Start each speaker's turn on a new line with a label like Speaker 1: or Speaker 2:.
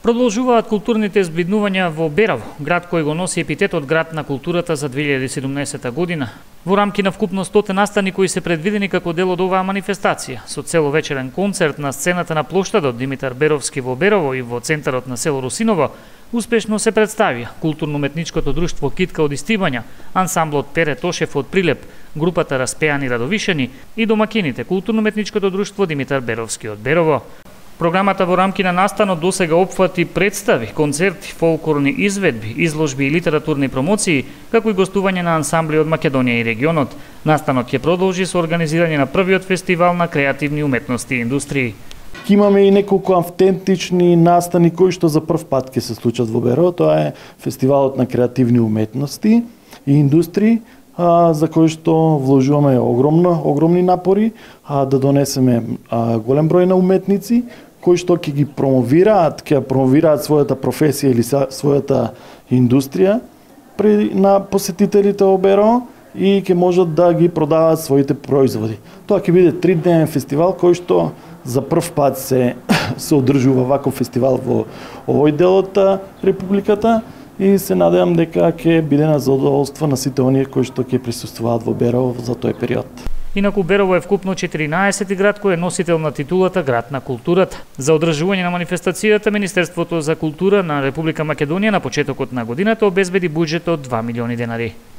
Speaker 1: Продолжуваат културните збиднувања во Берово, град кој го носи епитетот град на културата за 2017 година. Во рамки на вкупно 100 настани кои се предвидени како дел од оваа манифестација, со целовечерен концерт на сцената на плоштадот Димитар Беровски во Берово и во центарот на село Русиново, успешно се представија културно-уметничкото друштво Китка од Истибања, ансамблот Пере Тошев од Прилеп, групата Распеани Радовишени и домакините културно-уметничкото друштво Димитар Беровски од Берово. Програмата во рамки на настанот досега опфати представи, концерти, фолклорни изведби, изложби и литературни промоции, како и гостување на ансамбли од Македонија и регионот. Настанот ќе продолжи со организирање на првиот фестивал на креативни уметности и индустрии.
Speaker 2: Имаме и неколку автентични настани кои што за прв пат ќе се случат во Берово. Тоа е фестивалот на креативни уметности и индустрии, за кој што вложуваме огромни напори да донесеме голем број на уметници кои што ќе ги промовираат својата професија или својата индустрија на посетителите во Берово и ќе можат да ги продаваат своите производи. Тоа ќе биде 3-дневен фестивал кој што за прв пат се одржува ваков фестивал во овој дел од републиката и се надевам дека ќе биде на задоволство на сите оние кои што ќе присуствуваат во Берово за тој период.
Speaker 1: Инаку Берово е вкупно 14 град кој е носител на титулата Град на културата. За одржување на манифестацијата Министерството за култура на Република Македонија на почетокот на годината обезбеди буџет од 2 милиони денари.